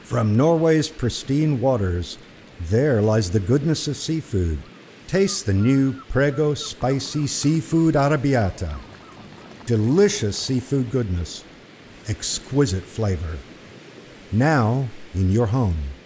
From Norway's pristine waters, there lies the goodness of seafood. Taste the new Prego Spicy Seafood Arrabbiata. Delicious seafood goodness, exquisite flavor. Now in your home.